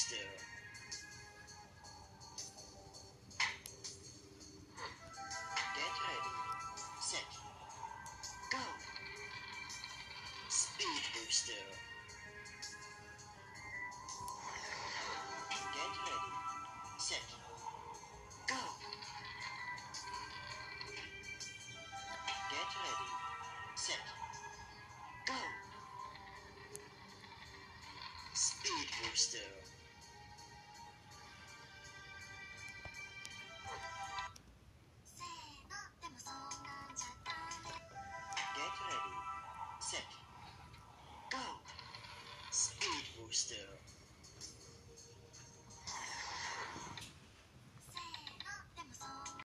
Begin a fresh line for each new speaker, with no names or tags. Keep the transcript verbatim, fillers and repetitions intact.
booster. Get ready, set, go. Speed booster. Get ready, set, go. Get ready, set, go. Speed booster. Get ready, set, go. Speed booster.